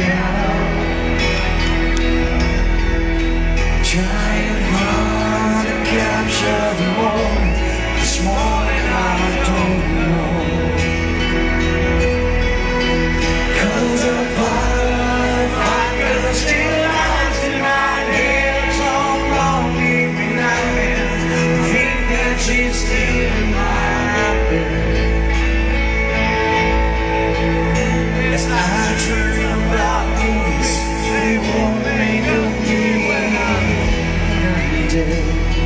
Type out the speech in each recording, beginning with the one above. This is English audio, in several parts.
Trying hard to capture the moment. This morning I don't know. 'Cause the fire of fire still lies in my head. So long every night, I think that she's still in my bed. As I dream about movies, they won't make of me when I'm dead.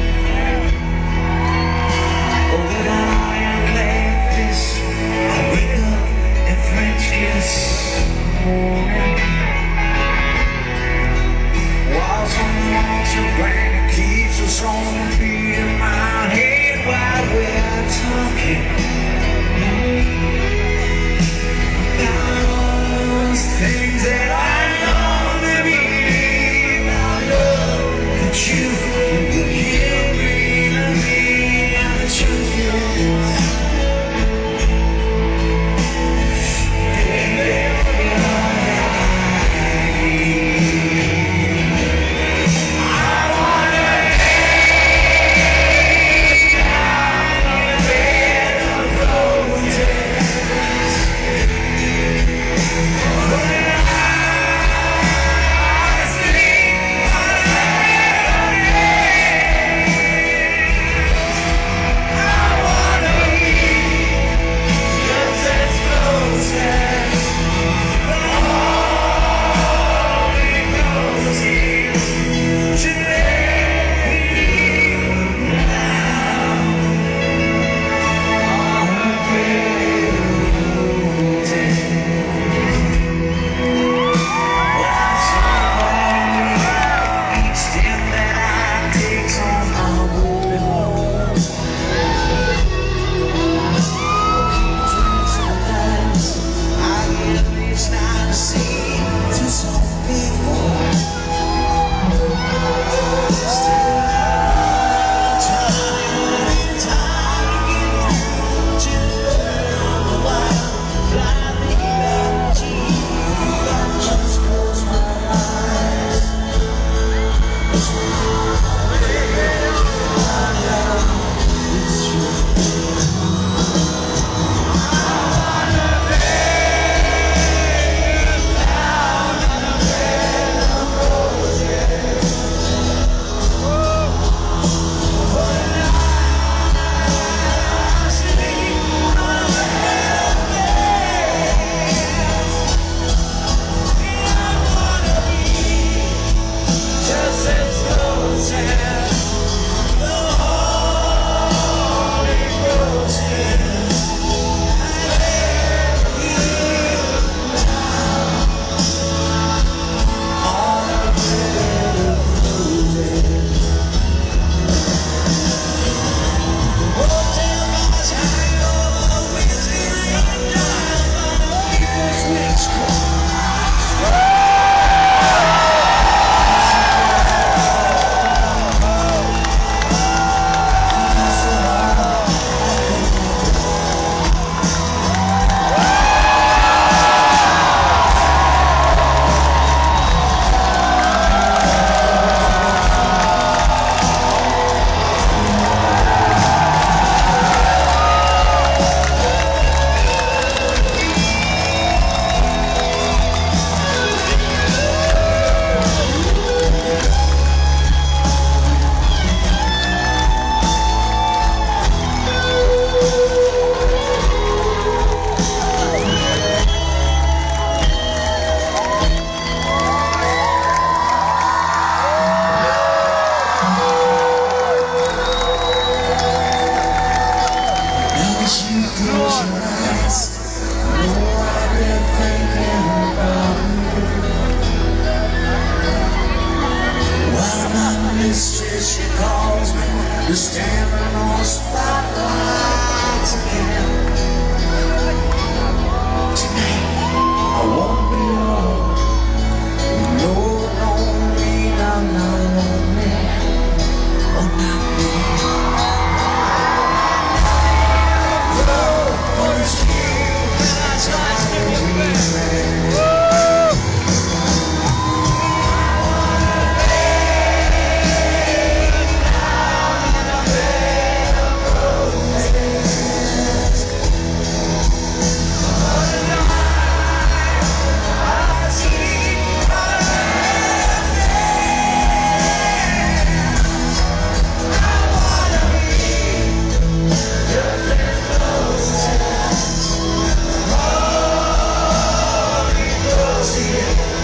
Oh, but I am glad this. I wake up and French kiss morning. While someone's a brain keeps us on the beat in my head while we're talking. Things that I know to believe, I know that you hear me, and the truth is, baby, I see you.